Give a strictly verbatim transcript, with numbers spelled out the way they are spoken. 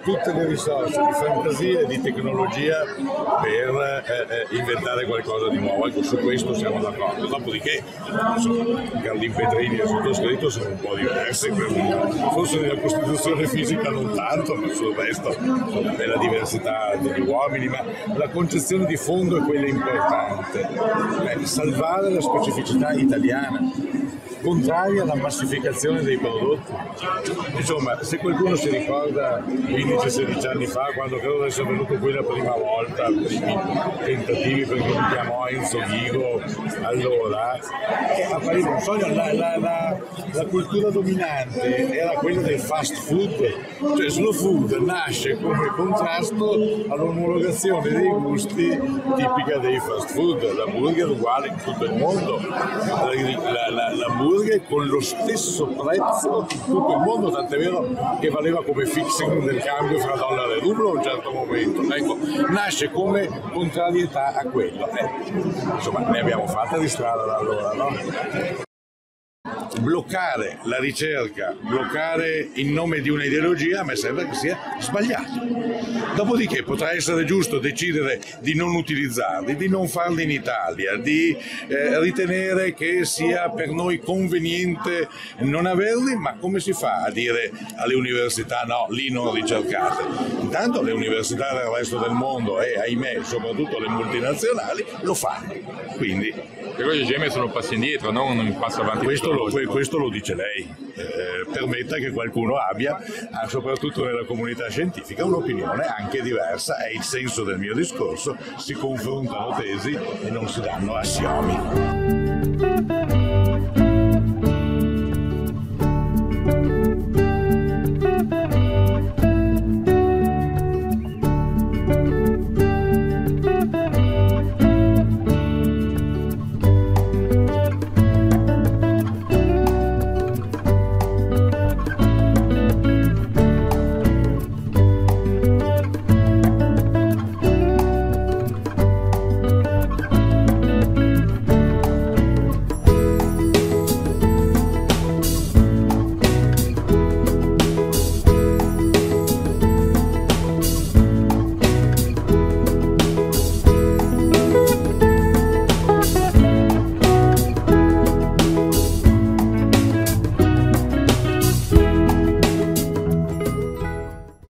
tutte le risorse di fantasia e di tecnologia per eh, eh, inventare qualcosa di nuovo. Ecco, su questo siamo d'accordo. Dopodiché, insomma, Carlin Petrini e il sottoscritto sono un po' diversi, forse nella costituzione fisica non tanto, ma sul resto nella diversità degli uomini, ma la concezione di fondo è quella importante, eh, salvare la specificità italiana, contraria alla massificazione dei prodotti. Insomma, se qualcuno si ricorda quindici sedici anni fa, quando credo di essere venuto qui la prima volta, i primi tentativi per come chiamò Enzo Ghigo, allora eh, appariva un sogno, la, la, la, la cultura dominante era quella del fast food, cioè slow food nasce come contrasto all'omologazione dei gusti tipica dei fast food, l'hamburger uguale in tutto il mondo, la, la, la con lo stesso prezzo in tutto il mondo, tant'è vero che valeva come fixing del cambio fra dollaro e rublo a un certo momento. Ecco, nasce come contrarietà a quello. Eh, insomma, ne abbiamo fatta di strada da allora, no? Bloccare la ricerca, bloccare in nome di un'ideologia, a me sembra che sia sbagliato. Dopodiché potrà essere giusto decidere di non utilizzarli, di non farli in Italia, di eh, ritenere che sia per noi conveniente non averli, ma come si fa a dire alle università no, lì non ricercate? Intanto le università del resto del mondo e ahimè soprattutto le multinazionali lo fanno, quindi però gli O G M sono passi indietro, non un passo avanti. Questo lo, questo lo dice lei, eh, permetta che qualcuno abbia, soprattutto nella comunità scientifica, un'opinione anche diversa, è il senso del mio discorso, si confrontano tesi e non si danno assiomi.